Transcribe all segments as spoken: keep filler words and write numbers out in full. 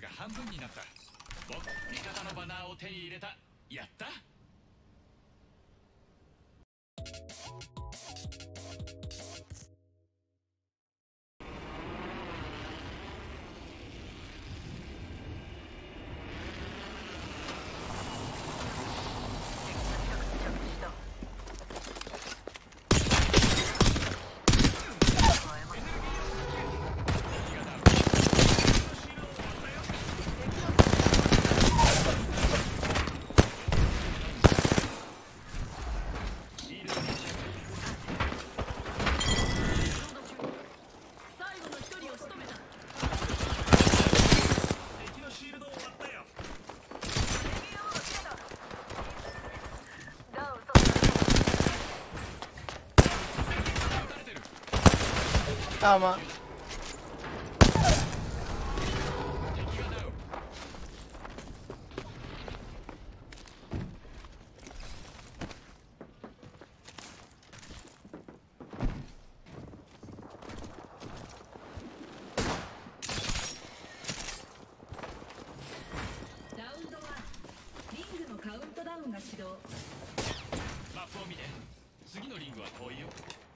が半分になった。僕、味方のバナーを手に入れた。やった。 あ、まあラウンドワン、リングのカウントダウンが始動。 マップを見て。次のリングは遠いよ。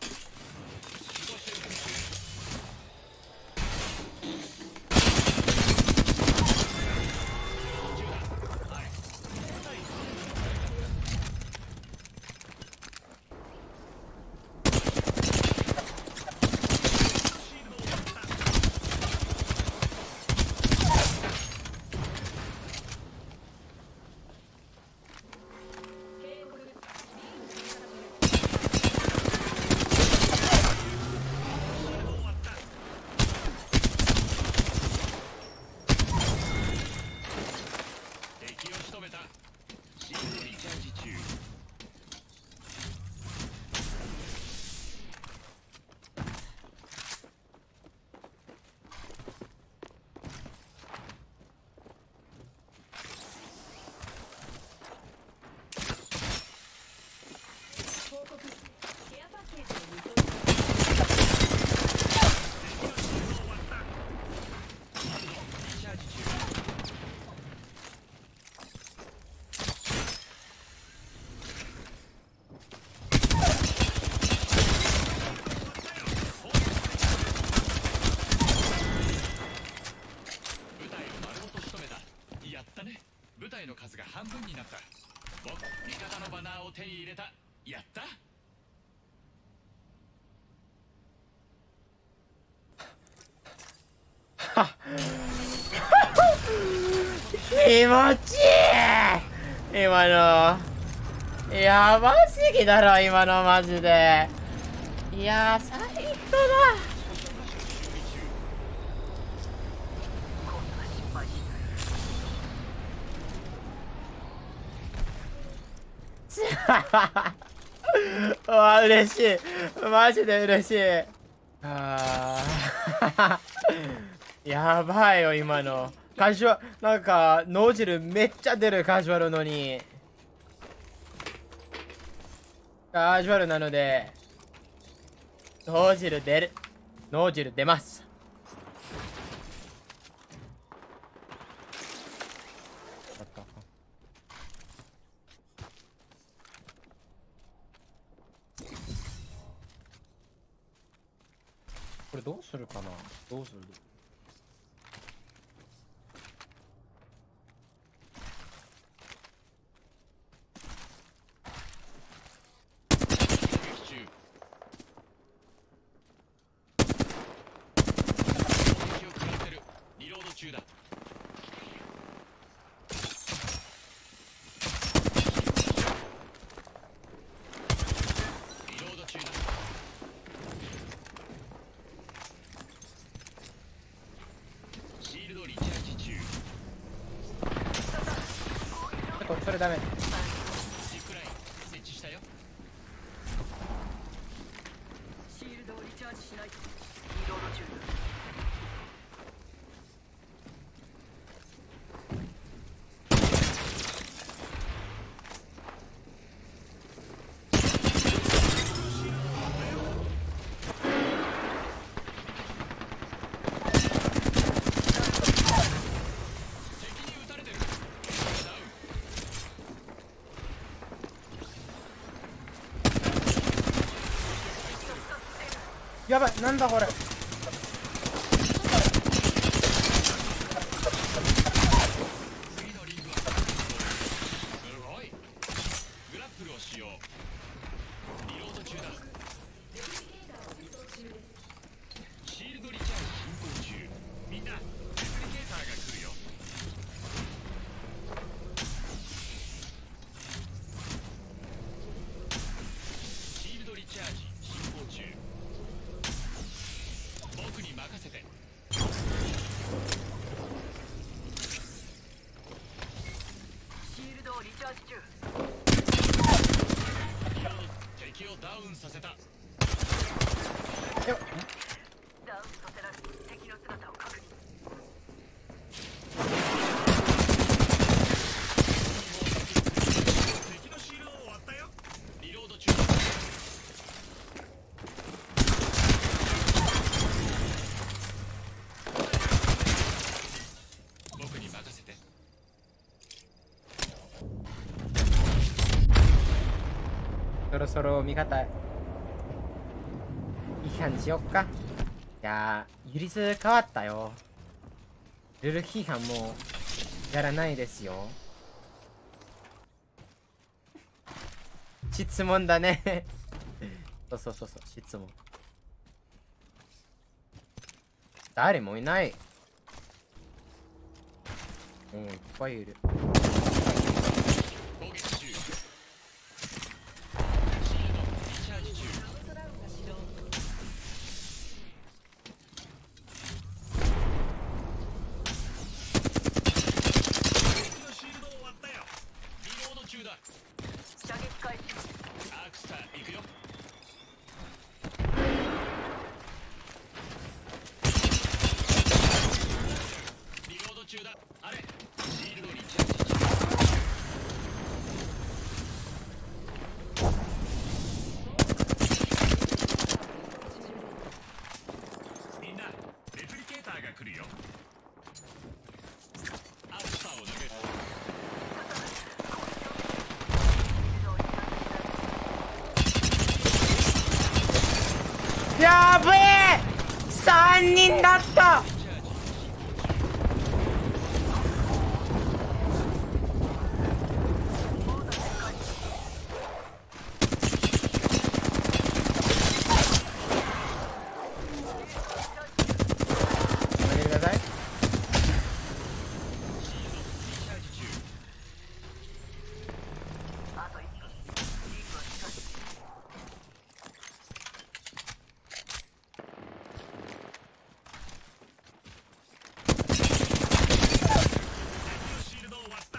部隊の数が半分になった。僕、味方のバナーを手に入れた。やった。 気持ちいい。今のやばすぎだろ、今のマジで。いやー、最高だ。うわ、嬉しい。マジで嬉しい。あーやばいよ、今の。カジュアル、なんか、脳汁めっちゃ出るカジュアルのに。カジュアルなので、脳汁出る。脳汁出ます。これどうするかな。どうする。 リロード中だ。リロード中だ。シールドリチャージ中。 それダメ。 ジップライン設置したよ。 シールドをリチャージしないと。リロード中だ。 やばい、なんだこれ。 次のリングはすごい。グラップルを使用。リロード中だ。シールドリチャージ進行中。みんなレプリケーターが来るよ。シールドリチャージ進行中。僕に任せて。 シールドをリチャージ中。 敵をダウンさせた。 よっ。 ダウンさせられ敵の姿を確認。 敵のシールドを割ったよ。リロード中。僕に任せて。 そろそろ味方いい感じしよっか。いやー、ユリズ変わったよ。ルール批判もうやらないですよ。質問だね。そうそうそうそう、質問。誰もいない。うん、いっぱいいる。 攻撃中。シールドリチャージ中。敵のシールドを割ったよ。リロード中だ。 射撃開始。 アークスター行くよ。リロード中だ。あれシールドリチャージ中。みんなレプリケーターが来るよ。アークスターを投げる。 やべえ !さん 人だった。おめでください。 あといっぷん。リングを近づく。 シールドを割った。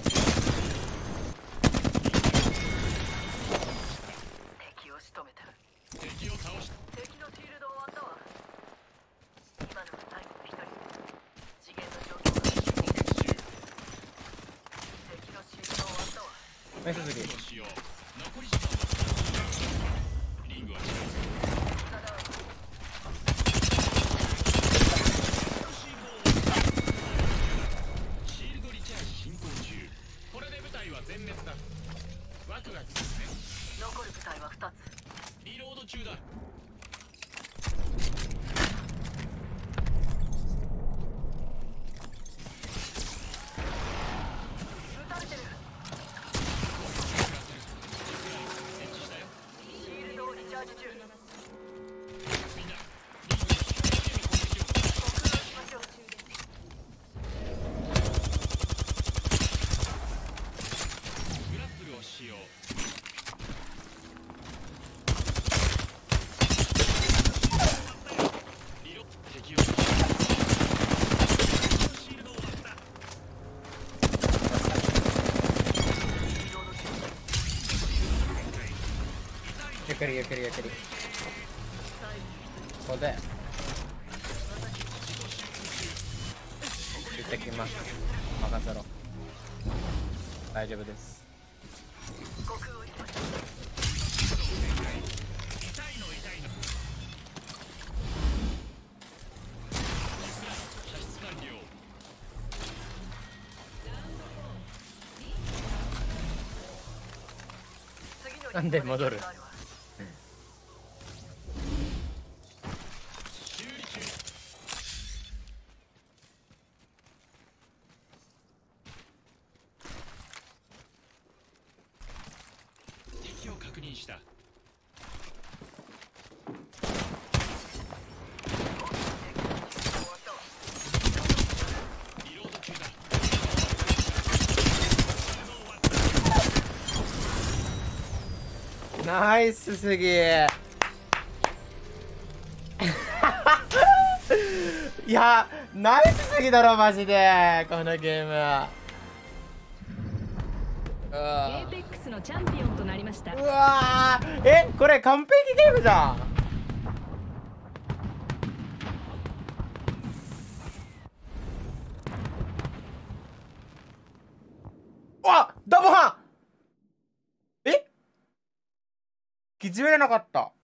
敵を仕留めた。 敵を倒した。 敵のシールドを割ったわ。今のが最後の一人。次元の状況が。 攻撃中。 敵のシールドを割ったわ。 ナイス次。 を使用。残り時間はリングは近い。 ただシールドリチャージ進行中。これで部隊は全滅だ。ワクワクするね。 残る部隊はふたつ。 リロード中だ。 撃たれてる。 設置したよ。 シールドをリチャージ中。 みんなリングの近くへの攻撃を。 僕がしましょう。 グラップルを使用。リロ敵を。シールドを割った。 ゆっくりゆっくりゆっくり。ここで行ってきます。任せろ。大丈夫です。 悟空を行きましょう。 痛いの痛いの。射出完了。 次のなんで戻る。 認した。リロード中だ。 ナイスすぎいやナイスすぎだろマジでこのゲーム。 エーペックスのチャンピオンとなりました。 うわーえこれ完璧ゲームじゃん。うわダブハンえ気づめなかった。